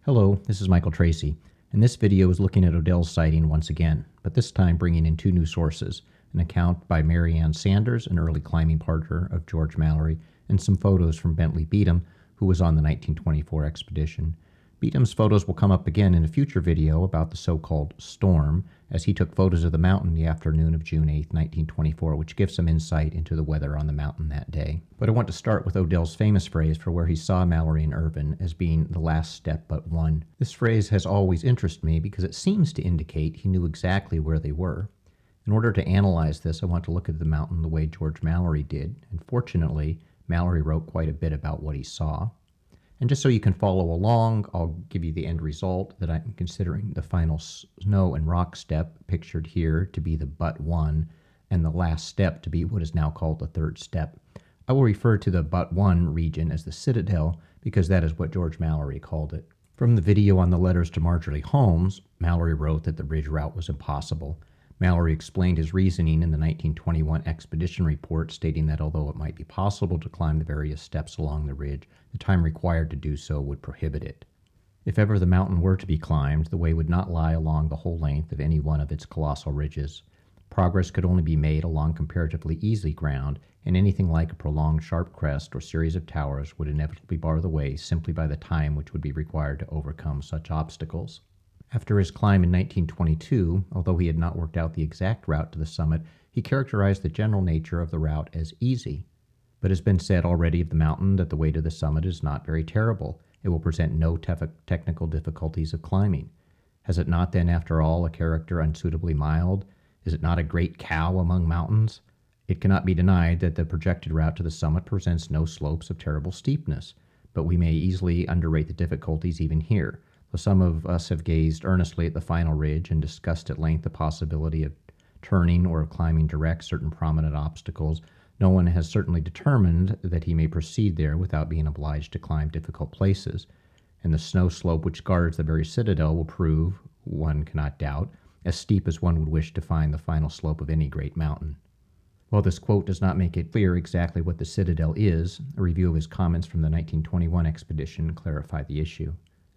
Hello, this is Michael Tracy, and this video is looking at Odell's sighting once again, but this time bringing in two new sources, an account by Mary Ann Sanders, an early climbing partner of George Mallory, and some photos from Bentley Beatham, who was on the 1924 expedition. Beatham's photos will come up again in a future video about the so-called storm, as he took photos of the mountain the afternoon of June 8, 1924, which gives some insight into the weather on the mountain that day. But I want to start with Odell's famous phrase for where he saw Mallory and Irvine as being the last step but one. This phrase has always interested me because it seems to indicate he knew exactly where they were. In order to analyze this, I want to look at the mountain the way George Mallory did, and fortunately, Mallory wrote quite a bit about what he saw. And just so you can follow along, I'll give you the end result that I'm considering the final snow and rock step pictured here to be the but one, and the last step to be what is now called the third step. I will refer to the but one region as the Citadel because that is what George Mallory called it. From the video on the letters to Marjorie Holmes, Mallory wrote that the ridge route was impossible. Mallory explained his reasoning in the 1921 expedition report, stating that although it might be possible to climb the various steps along the ridge, the time required to do so would prohibit it. If ever the mountain were to be climbed, the way would not lie along the whole length of any one of its colossal ridges. Progress could only be made along comparatively easy ground, and anything like a prolonged sharp crest or series of towers would inevitably bar the way simply by the time which would be required to overcome such obstacles. After his climb in 1922, although he had not worked out the exact route to the summit, he characterized the general nature of the route as easy. But it has been said already of the mountain that the way to the summit is not very terrible. It will present no technical difficulties of climbing. Has it not then, after all, a character unsuitably mild? Is it not a great cow among mountains? It cannot be denied that the projected route to the summit presents no slopes of terrible steepness, but we may easily underrate the difficulties even here. Though some of us have gazed earnestly at the final ridge and discussed at length the possibility of turning or of climbing direct certain prominent obstacles, no one has certainly determined that he may proceed there without being obliged to climb difficult places, and the snow slope which guards the very citadel will prove, one cannot doubt, as steep as one would wish to find the final slope of any great mountain. While this quote does not make it clear exactly what the citadel is, a review of his comments from the 1921 expedition clarified the issue.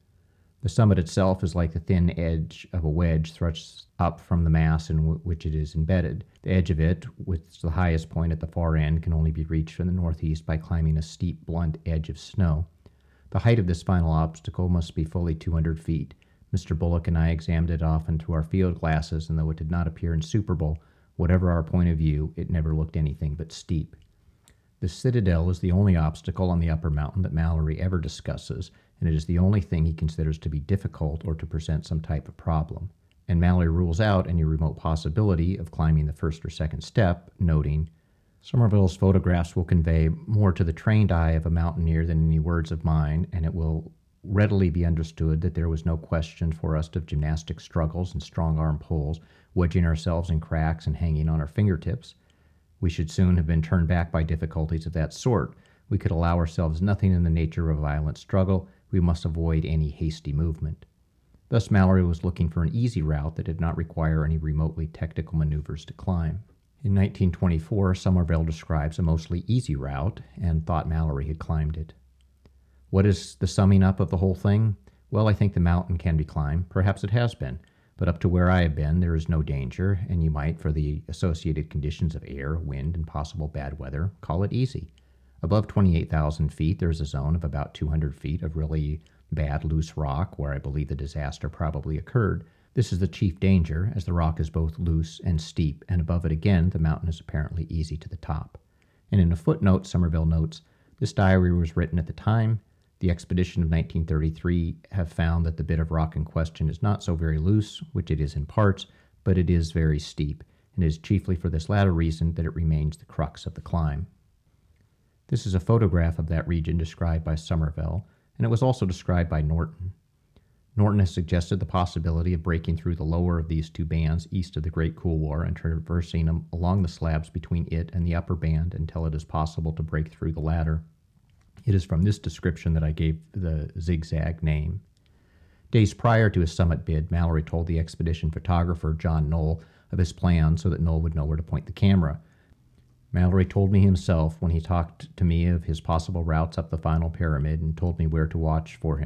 The summit itself is like the thin edge of a wedge thrust up from the mass in which it is embedded. The edge of it, with the highest point at the far end, can only be reached from the northeast by climbing a steep, blunt edge of snow. The height of this final obstacle must be fully 200 feet. Mr. Bullock and I examined it often through our field glasses, and though it did not appear insuperable, whatever our point of view, it never looked anything but steep. The citadel is the only obstacle on the upper mountain that Mallory ever discusses, and it is the only thing he considers to be difficult or to present some type of problem. And Mallory rules out any remote possibility of climbing the first or second step, noting, "Somerville's photographs will convey more to the trained eye of a mountaineer than any words of mine, and it will readily be understood that there was no question for us of gymnastic struggles and strong-arm pulls, wedging ourselves in cracks and hanging on our fingertips. We should soon have been turned back by difficulties of that sort. We could allow ourselves nothing in the nature of a violent struggle. We must avoid any hasty movement." Thus Mallory was looking for an easy route that did not require any remotely technical maneuvers to climb. In 1924, Somerville describes a mostly easy route and thought Mallory had climbed it. What is the summing up of the whole thing? Well, I think the mountain can be climbed. Perhaps it has been. But up to where I have been, there is no danger, and you might, for the associated conditions of air, wind, and possible bad weather, call it easy. Above 28,000 feet, there is a zone of about 200 feet of really bad loose rock where I believe the disaster probably occurred. This is the chief danger, as the rock is both loose and steep, and above it again, the mountain is apparently easy to the top. And in a footnote, Somerville notes, "This diary was written at the time. The expedition of 1933 have found that the bit of rock in question is not so very loose, which it is in parts, but it is very steep, and it is chiefly for this latter reason that it remains the crux of the climb." This is a photograph of that region described by Somerville, and it was also described by Norton. Norton has suggested the possibility of breaking through the lower of these two bands east of the Great Couloir and traversing them along the slabs between it and the upper band until it is possible to break through the latter. It is from this description that I gave the zigzag name. Days prior to his summit bid, Mallory told the expedition photographer, John Knoll, of his plan so that Knoll would know where to point the camera. Mallory told me himself when he talked to me of his possible routes up the final pyramid and told me where to watch for him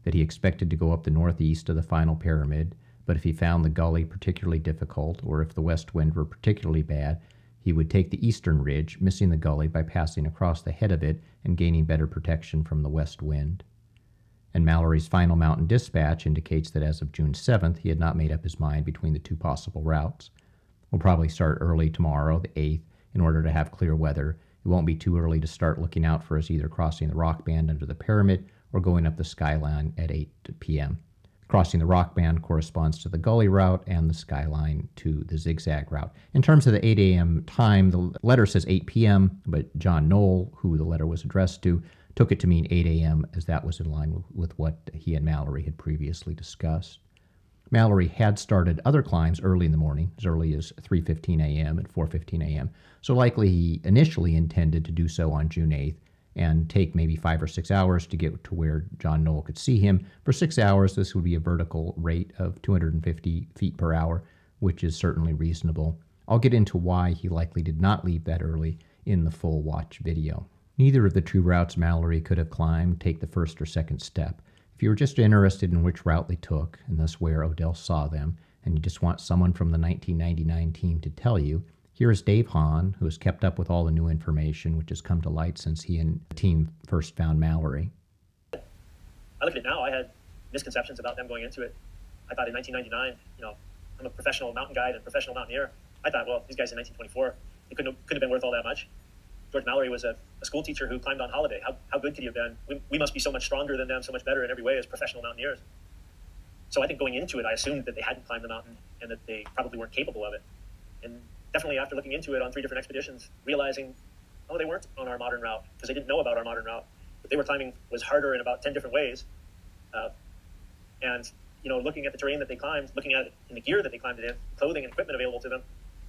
that he expected to go up the northeast of the final pyramid, but if he found the gully particularly difficult, or if the west wind were particularly bad, he would take the eastern ridge, missing the gully by passing across the head of it and gaining better protection from the west wind. And Mallory's final mountain dispatch indicates that as of June 7th, he had not made up his mind between the two possible routes. We'll probably start early tomorrow, the 8th, in order to have clear weather. It won't be too early to start looking out for us either crossing the rock band under the pyramid or going up the skyline at 8 p.m. Crossing the rock band corresponds to the gully route and the skyline to the zigzag route. In terms of the 8 a.m. time, the letter says 8 p.m., but John Knoll, who the letter was addressed to, took it to mean 8 a.m. as that was in line with what he and Mallory had previously discussed. Mallory had started other climbs early in the morning, as early as 3:15 a.m. and 4:15 a.m., so likely he initially intended to do so on June 8th and take maybe 5 or 6 hours to get to where John Knoll could see him. For 6 hours, this would be a vertical rate of 250 feet per hour, which is certainly reasonable. I'll get into why he likely did not leave that early in the full watch video. Neither of the two routes Mallory could have climbed take the first or second step. If you were just interested in which route they took, and thus where Odell saw them, and you just want someone from the 1999 team to tell you, here is Dave Hahn, who has kept up with all the new information which has come to light since he and the team first found Mallory. I look at it now, I had misconceptions about them going into it. I thought in 1999, I'm a professional mountain guide and professional mountaineer. I thought, well, these guys in 1924, they couldn't have been worth all that much. George Mallory was a school teacher who climbed on holiday. How good could he have been? We must be so much stronger than them, so much better in every way as professional mountaineers. So I think going into it, I assumed that they hadn't climbed the mountain and that they probably weren't capable of it. And definitely after looking into it on 3 different expeditions, realizing, they weren't on our modern route because they didn't know about our modern route. What they were climbing was harder in about 10 different ways. And looking at the terrain that they climbed, looking at it in the gear that they climbed it in, clothing and equipment available to them,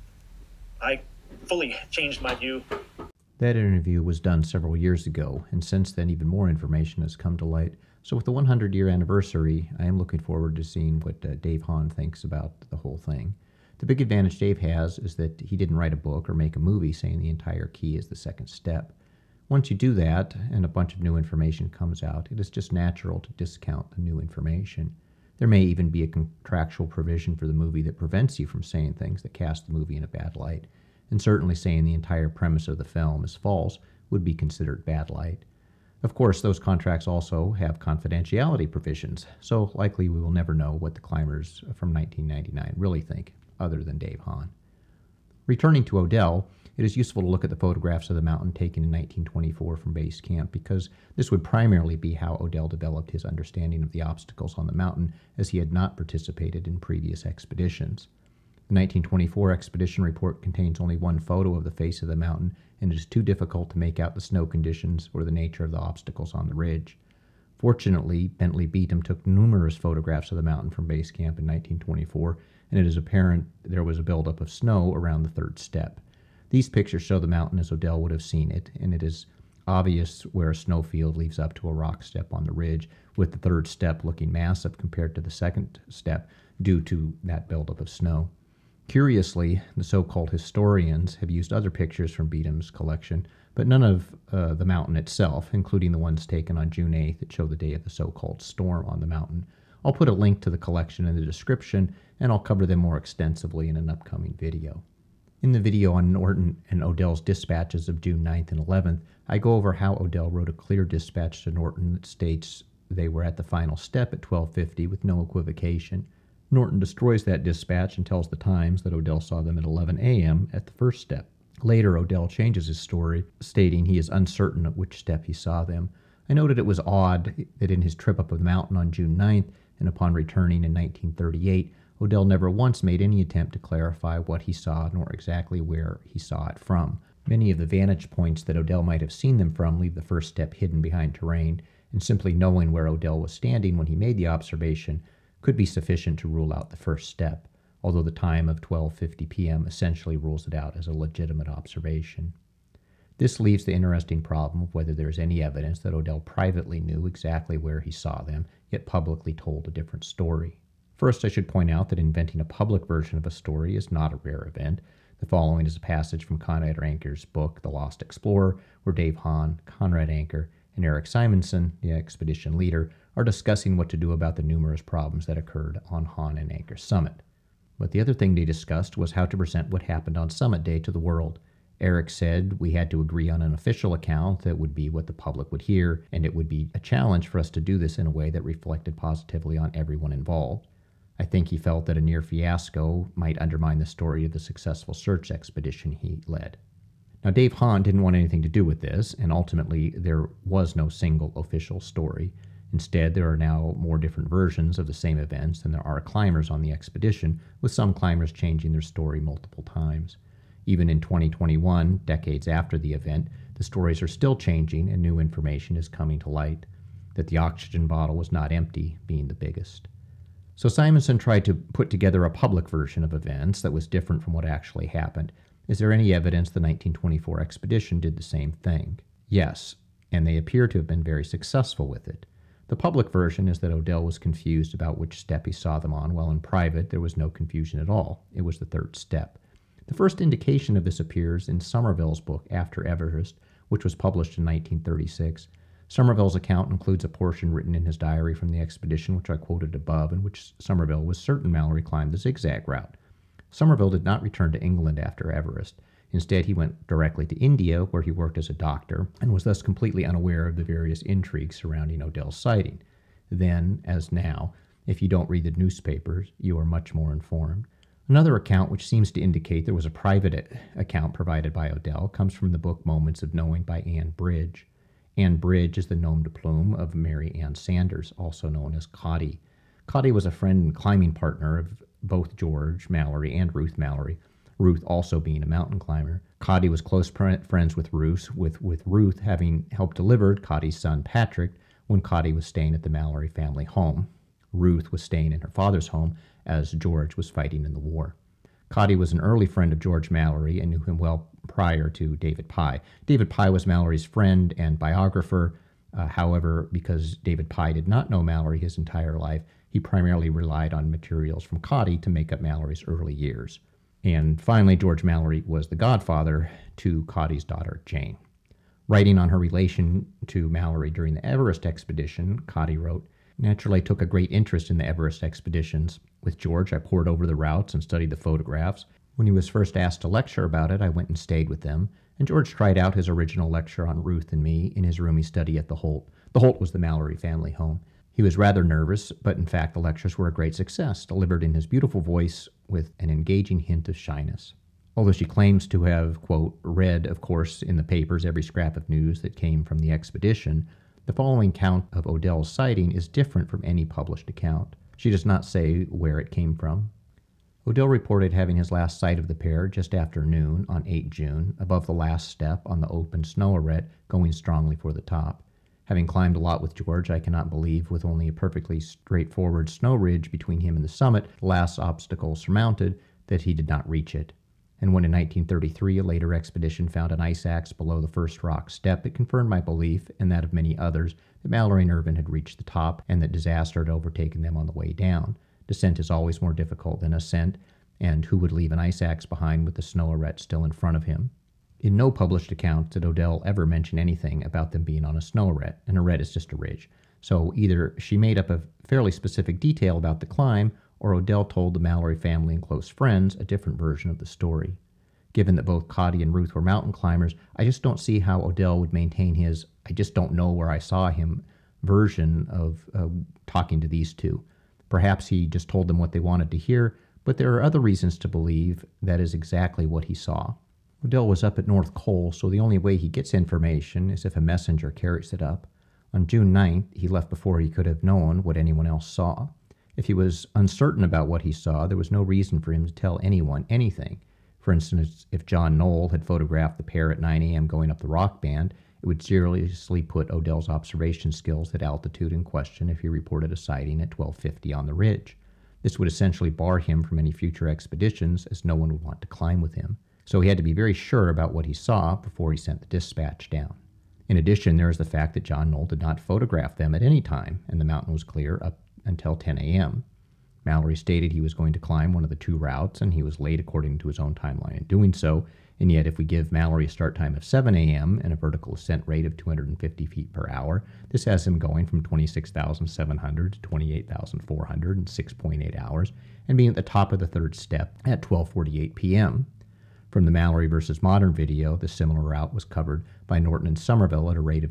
I fully changed my view. That interview was done several years ago, and since then even more information has come to light. So with the 100-year anniversary, I am looking forward to seeing what Dave Hahn thinks about the whole thing. The big advantage Dave has is that he didn't write a book or make a movie saying the entire key is the second step. Once you do that, and a bunch of new information comes out, it is just natural to discount the new information. There may even be a contractual provision for the movie that prevents you from saying things that cast the movie in a bad light. And certainly saying the entire premise of the film is false would be considered bad light. Of course, those contracts also have confidentiality provisions, so likely we will never know what the climbers from 1999 really think, other than Dave Hahn. Returning to Odell, it is useful to look at the photographs of the mountain taken in 1924 from base camp, because this would primarily be how Odell developed his understanding of the obstacles on the mountain, as he had not participated in previous expeditions. The 1924 expedition report contains only one photo of the face of the mountain, and it is too difficult to make out the snow conditions or the nature of the obstacles on the ridge. Fortunately, Bentley Beatham took numerous photographs of the mountain from base camp in 1924, and it is apparent there was a buildup of snow around the third step. These pictures show the mountain as Odell would have seen it, and it is obvious where a snowfield leads up to a rock step on the ridge, with the third step looking massive compared to the second step due to that buildup of snow. Curiously, the so-called historians have used other pictures from Beatham's collection, but none of the mountain itself, including the ones taken on June 8th that show the day of the so-called storm on the mountain. I'll put a link to the collection in the description, and I'll cover them more extensively in an upcoming video. In the video on Norton and Odell's dispatches of June 9th and 11th, I go over how Odell wrote a clear dispatch to Norton that states they were at the final step at 12:50 with no equivocation. Norton destroys that dispatch and tells the Times that Odell saw them at 11 a.m. at the first step. Later, Odell changes his story, stating he is uncertain at which step he saw them. I noted it was odd that in his trip up the mountain on June 9th and upon returning in 1938, Odell never once made any attempt to clarify what he saw nor exactly where he saw it from. Many of the vantage points that Odell might have seen them from leave the first step hidden behind terrain, and simply knowing where Odell was standing when he made the observation could be sufficient to rule out the first step, although the time of 12:50 p.m. essentially rules it out as a legitimate observation. This leaves the interesting problem of whether there is any evidence that Odell privately knew exactly where he saw them, yet publicly told a different story. First, I should point out that inventing a public version of a story is not a rare event. The following is a passage from Conrad Anker's book, The Lost Explorer, where Dave Hahn, Conrad Anker, and Eric Simonson, the expedition leader, are discussing what to do about the numerous problems that occurred on Hahn and Anker's summit. But the other thing they discussed was how to present what happened on summit day to the world. Eric said we had to agree on an official account that would be what the public would hear, and it would be a challenge for us to do this in a way that reflected positively on everyone involved. I think he felt that a near fiasco might undermine the story of the successful search expedition he led. Now, Dave Hahn didn't want anything to do with this, and ultimately there was no single official story. Instead, there are now more different versions of the same events than there are climbers on the expedition, with some climbers changing their story multiple times. Even in 2021, decades after the event, the stories are still changing and new information is coming to light, that the oxygen bottle was not empty being the biggest. So Simonson tried to put together a public version of events that was different from what actually happened. Is there any evidence the 1924 expedition did the same thing? Yes, and they appear to have been very successful with it. The public version is that Odell was confused about which step he saw them on, while in private there was no confusion at all. It was the third step. The first indication of this appears in Somerville's book, After Everest, which was published in 1936. Somerville's account includes a portion written in his diary from the expedition, which I quoted above, in which Somerville was certain Mallory climbed the zigzag route. Somerville did not return to England after Everest. Instead, he went directly to India, where he worked as a doctor, and was thus completely unaware of the various intrigues surrounding Odell's sighting. Then, as now, if you don't read the newspapers, you are much more informed. Another account, which seems to indicate there was a private account provided by Odell, comes from the book Moments of Knowing by Anne Bridge. Anne Bridge is the nom de plume of Mary Ann Sanders, also known as Cotty. Cotty was a friend and climbing partner of both George Mallory and Ruth Mallory, Ruth also being a mountain climber. Cotty was close friends with Ruth, with Ruth having helped deliver Cotty's son Patrick when Cotty was staying at the Mallory family home. Ruth was staying in her father's home as George was fighting in the war. Cotty was an early friend of George Mallory and knew him well prior to David Pye. David Pye was Mallory's friend and biographer. However, because David Pye did not know Mallory his entire life, he primarily relied on materials from Cotty to make up Mallory's early years. And finally, George Mallory was the godfather to Cotty's daughter, Jane. Writing on her relation to Mallory during the Everest expedition, Cotty wrote, "Naturally, I took a great interest in the Everest expeditions. With George, I pored over the routes and studied the photographs. When he was first asked to lecture about it, I went and stayed with them, and George tried out his original lecture on Ruth and me in his roomy study at the Holt. The Holt was the Mallory family home. He was rather nervous, but in fact the lectures were a great success, delivered in his beautiful voice with an engaging hint of shyness." Although she claims to have, quote, read, of course, in the papers every scrap of news that came from the expedition, the following account of Odell's sighting is different from any published account. She does not say where it came from. Odell reported having his last sight of the pair just after noon on 8 June, above the last step on the open snow arête, going strongly for the top. Having climbed a lot with George, I cannot believe, with only a perfectly straightforward snow ridge between him and the summit, the last obstacle surmounted, that he did not reach it. And when in 1933 a later expedition found an ice axe below the first rock step, it confirmed my belief, and that of many others, that Mallory and Irvine had reached the top, and that disaster had overtaken them on the way down. Descent is always more difficult than ascent, and who would leave an ice axe behind with the snow arête still in front of him? In no published account did Odell ever mention anything about them being on a snow arête. An arête is just a ridge. So either she made up a fairly specific detail about the climb, or Odell told the Mallory family and close friends a different version of the story. Given that both Cotty and Ruth were mountain climbers, I just don't see how Odell would maintain his "I just don't know where I saw him" version of talking to these two. Perhaps he just told them what they wanted to hear, but there are other reasons to believe that is exactly what he saw. Odell was up at North Col, so the only way he gets information is if a messenger carries it up. On June 9th, he left before he could have known what anyone else saw. If he was uncertain about what he saw, there was no reason for him to tell anyone anything. For instance, if John Knoll had photographed the pair at 9 a.m. going up the rock band, it would seriously put Odell's observation skills at altitude in question if he reported a sighting at 1250 on the ridge. This would essentially bar him from any future expeditions, as no one would want to climb with him. So he had to be very sure about what he saw before he sent the dispatch down. In addition, there is the fact that John Knoll did not photograph them at any time, and the mountain was clear up until 10 a.m. Mallory stated he was going to climb one of the two routes, and he was late according to his own timeline in doing so. And yet, if we give Mallory a start time of 7 a.m. and a vertical ascent rate of 250 feet per hour, this has him going from 26,700 to 28,400 in 6.8 hours, and being at the top of the third step at 12:48 p.m. From the Mallory versus Modern video, the similar route was covered by Norton and Somerville at a rate of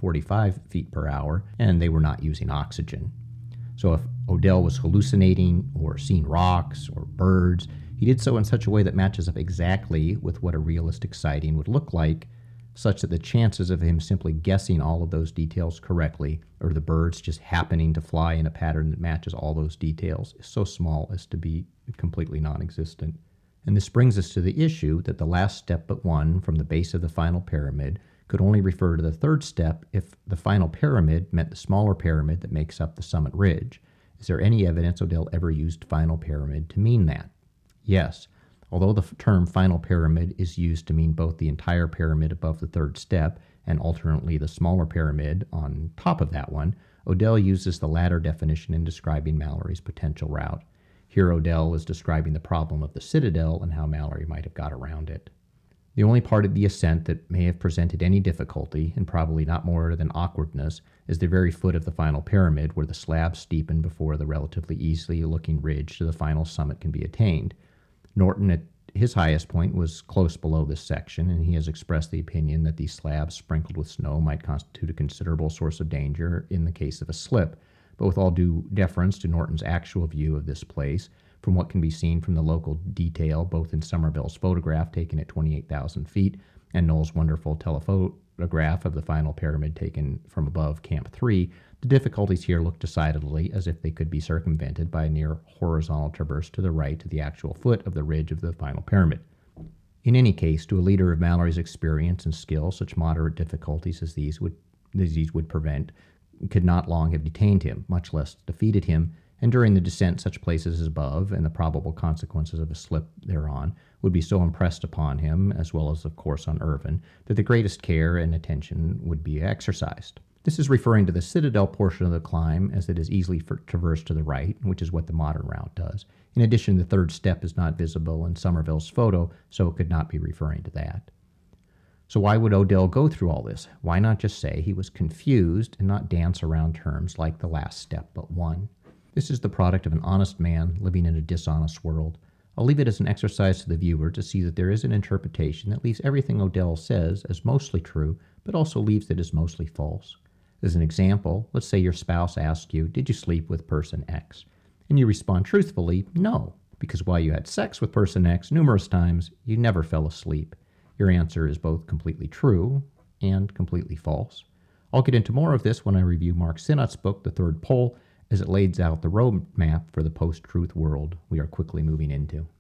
245 feet per hour, and they were not using oxygen. So if Odell was hallucinating or seeing rocks or birds, he did so in such a way that matches up exactly with what a realistic sighting would look like, such that the chances of him simply guessing all of those details correctly, or the birds just happening to fly in a pattern that matches all those details, is so small as to be completely non-existent. And this brings us to the issue that the last step but one from the base of the final pyramid could only refer to the third step if the final pyramid meant the smaller pyramid that makes up the summit ridge. Is there any evidence Odell ever used final pyramid to mean that? Yes. Although the term final pyramid is used to mean both the entire pyramid above the third step and alternately the smaller pyramid on top of that one, Odell uses the latter definition in describing Mallory's potential route. Here Odell is describing the problem of the citadel and how Mallory might have got around it. The only part of the ascent that may have presented any difficulty, and probably not more than awkwardness, is the very foot of the final pyramid where the slabs steepen before the relatively easily looking ridge to the final summit can be attained. Norton at his highest point was close below this section, and he has expressed the opinion that these slabs sprinkled with snow might constitute a considerable source of danger in the case of a slip. But with all due deference to Norton's actual view of this place, from what can be seen from the local detail, both in Somerville's photograph taken at 28,000 feet and Knoll's wonderful telephotograph of the final pyramid taken from above Camp 3, the difficulties here look decidedly as if they could be circumvented by a near horizontal traverse to the right to the actual foot of the ridge of the final pyramid. In any case, to a leader of Mallory's experience and skill, such moderate difficulties as these would prevent could not long have detained him, much less defeated him, and during the descent such places as above and the probable consequences of a slip thereon would be so impressed upon him, as well as of course on Irvine, that the greatest care and attention would be exercised. This is referring to the citadel portion of the climb, as it is easily traversed to the right, which is what the modern route does. In addition, the third step is not visible in Somerville's photo, so it could not be referring to that. So why would Odell go through all this? Why not just say he was confused and not dance around terms like the last step but one? This is the product of an honest man living in a dishonest world. I'll leave it as an exercise to the viewer to see that there is an interpretation that leaves everything Odell says as mostly true, but also leaves it as mostly false. As an example, let's say your spouse asks you, "Did you sleep with person X?" And you respond truthfully, "No," because while you had sex with person X numerous times, you never fell asleep. Your answer is both completely true and completely false. I'll get into more of this when I review Mark Sinnott's book, The Third Pole, as it lays out the roadmap for the post-truth world we are quickly moving into.